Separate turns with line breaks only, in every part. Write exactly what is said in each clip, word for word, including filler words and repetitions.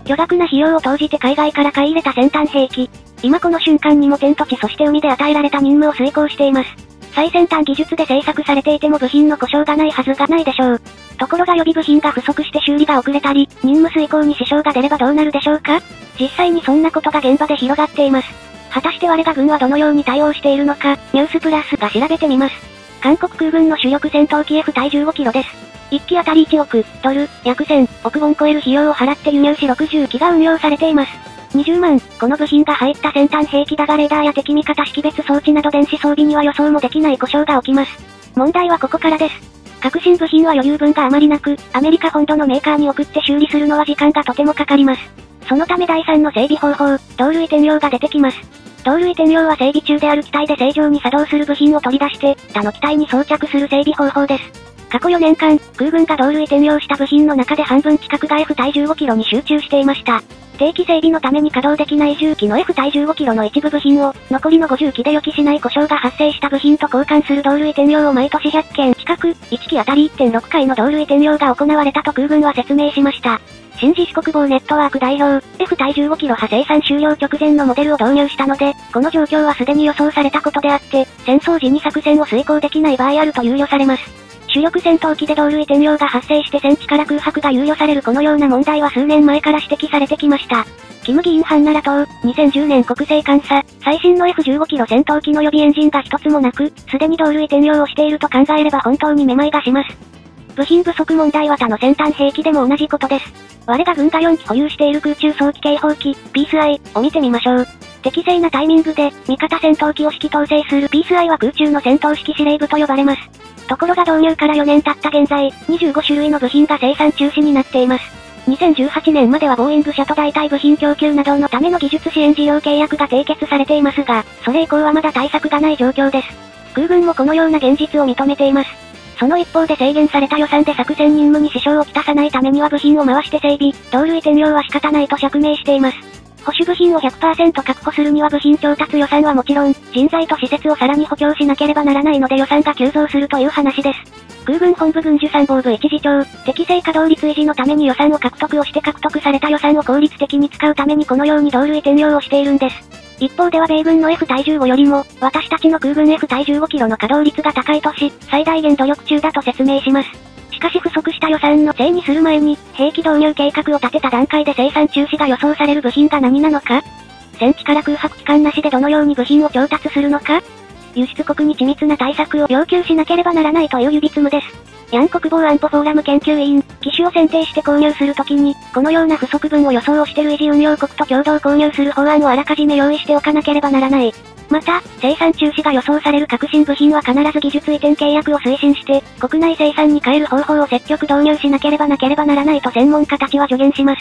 巨額な費用を投じて海外から買い入れた先端兵器。今この瞬間にも天と地そして海で与えられた任務を遂行しています。最先端技術で製作されていても部品の故障がないはずがないでしょう。ところが予備部品が不足して修理が遅れたり、任務遂行に支障が出ればどうなるでしょうか？実際にそんなことが現場で広がっています。果たして我が軍はどのように対応しているのか、ニュースプラスが調べてみます。韓国空軍の主力戦闘機 エフ 対じゅうごキロです。いっきあたりいちおくドル、約せんおくウォン超える費用を払って輸入しろくじゅうきが運用されています。にじゅうまん、この部品が入った先端兵器だがレーダーや敵味方識別装置など電子装備には予想もできない故障が起きます。問題はここからです。革新部品は余裕分があまりなく、アメリカ本土のメーカーに送って修理するのは時間がとてもかかります。そのためだいさんの整備方法、同類転用が出てきます。同類転用は整備中である機体で正常に作動する部品を取り出して、他の機体に装着する整備方法です。過去よねんかん、空軍が同類転用した部品の中で半分近くが エフ 対じゅうごキロに集中していました。定期整備のために稼働できないじゅうきの エフ 対じゅうごキロの一部部品を、残りのごじゅうきで予期しない故障が発生した部品と交換する同類転用を毎年ひゃっけん近く、いちきあたり いってんろくかいの同類転用が行われたと空軍は説明しました。新自主国防ネットワーク代表、エフ 対じゅうごキロ派生産終了直前のモデルを導入したので、この状況はすでに予想されたことであって、戦争時に作戦を遂行できない場合あると憂慮されます。主力戦闘機で同類転用が発生して戦地から空白が猶予されるこのような問題は数年前から指摘されてきました。キム議員ハンナラ島、にせんじゅうねん国勢監査、最新の エフじゅうごキロ戦闘機の予備エンジンが一つもなく、すでに同類転用をしていると考えれば本当にめまいがします。部品不足問題は他の先端兵器でも同じことです。我が軍がよんき保有している空中早期警報機、ピースアイ を見てみましょう。適正なタイミングで、味方戦闘機を指揮統制する ピースアイ は空中の戦闘指揮司令部と呼ばれます。ところが導入からよねん経った現在、にじゅうごしゅるいの部品が生産中止になっています。にせんじゅうはちねんまではボーイング社と代替部品供給などのための技術支援事業契約が締結されていますが、それ以降はまだ対策がない状況です。空軍もこのような現実を認めています。その一方で制限された予算で作戦任務に支障をきたさないためには部品を回して整備、同類転用は仕方ないと釈明しています。保守部品を ひゃくパーセント 確保するには部品調達予算はもちろん、人材と施設をさらに補強しなければならないので予算が急増するという話です。空軍本部軍需参謀部一次長、適正稼働率維持のために予算を獲得をして獲得された予算を効率的に使うためにこのように同類転用をしているんです。一方では米軍の エフ 対じゅうごよりも、私たちの空軍 エフ 対じゅうごキロの稼働率が高いとし、最大限努力中だと説明します。しかし不足した予算のせいにする前に、兵器導入計画を立てた段階で生産中止が予想される部品が何なのか？戦地から空白期間なしでどのように部品を調達するのか？輸出国に緻密な対策を要求しなければならないという指詰です。ヤン国防安保フォーラム研究員、機種を選定して購入するときに、このような不足分を予想をしてる維持運用国と共同購入する法案をあらかじめ用意しておかなければならない。また、生産中止が予想される革新部品は必ず技術移転契約を推進して、国内生産に変える方法を積極導入しなければなければならないと専門家たちは助言します。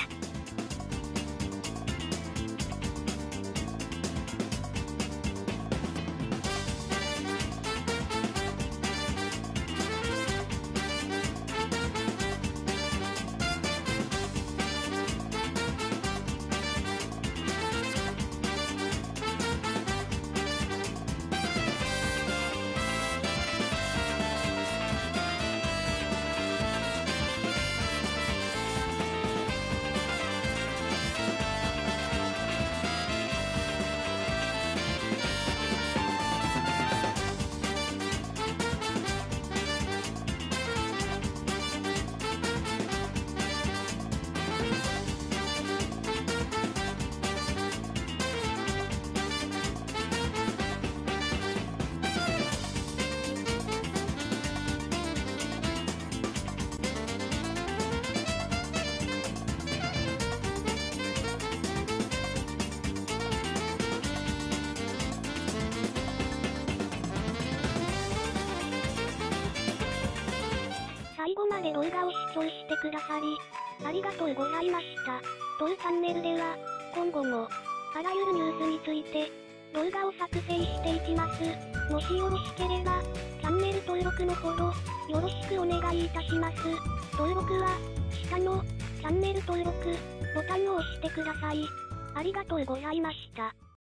最後まで動画を視聴してくださり、ありがとうございました。当チャンネルでは、今後も、あらゆるニュースについて、動画を作成していきます。もしよろしければ、チャンネル登録のほど、よろしくお願いいたします。登録は、下の、チャンネル登録、ボタンを押してください。ありがとうございました。